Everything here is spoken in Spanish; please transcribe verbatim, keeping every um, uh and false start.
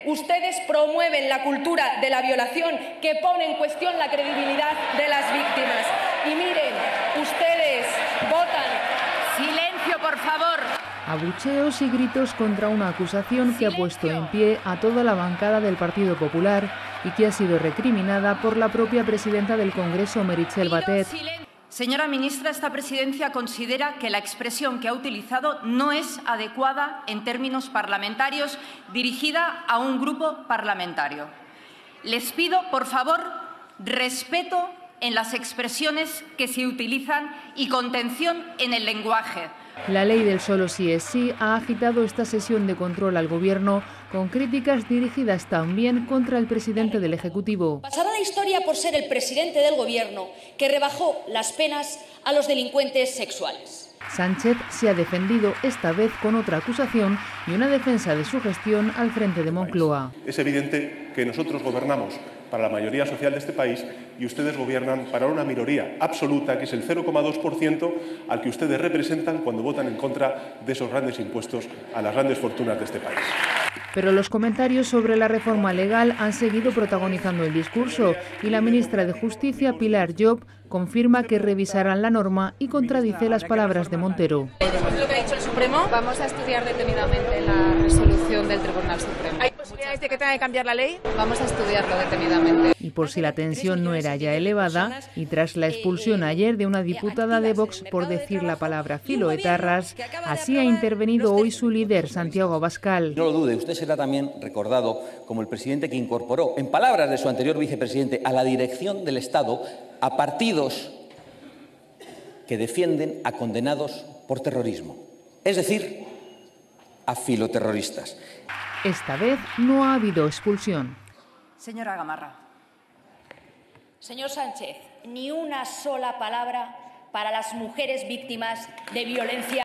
Ustedes promueven la cultura de la violación que pone en cuestión la credibilidad de las víctimas. Y miren, ustedes votan. Silencio, por favor. Abucheos y gritos contra una acusación que ha puesto en pie a toda la bancada del Partido Popular y que ha sido recriminada por la propia presidenta del Congreso, Meritxell Batet. Señora ministra, esta presidencia considera que la expresión que ha utilizado no es adecuada en términos parlamentarios dirigida a un grupo parlamentario. Les pido, por favor, respeto en las expresiones que se utilizan y contención en el lenguaje. La ley del solo sí es sí ha agitado esta sesión de control al Gobierno con críticas dirigidas también contra el presidente del Ejecutivo. Pasará la historia por ser el presidente del Gobierno que rebajó las penas a los delincuentes sexuales. Sánchez se ha defendido esta vez con otra acusación y una defensa de su gestión al frente de Moncloa. Es evidente que nosotros gobernamos para la mayoría social de este país y ustedes gobiernan para una minoría absoluta, que es el cero coma dos por ciento al que ustedes representan cuando votan en contra de esos grandes impuestos a las grandes fortunas de este país. Pero los comentarios sobre la reforma legal han seguido protagonizando el discurso y la ministra de Justicia, Pilar Llop, confirma que revisarán la norma y contradice las palabras de Montero. ¿Lo que ha dicho el Supremo? Vamos a estudiar detenidamente la resolución del Tribunal Supremo. ¿Hay posibilidades de que tenga que cambiar la ley? Vamos a estudiarlo detenidamente. Y por si la tensión no era ya elevada, y tras la expulsión ayer de una diputada de Vox por decir la palabra filoetarras, así ha intervenido hoy su líder, Santiago Abascal. No lo dude, usted será también recordado como el presidente que incorporó, en palabras de su anterior vicepresidente, a la dirección del Estado a partidos que defienden a condenados por terrorismo, es decir, a filoterroristas. Esta vez no ha habido expulsión. Señora Gamarra. Señor Sánchez, ni una sola palabra para las mujeres víctimas de violencia.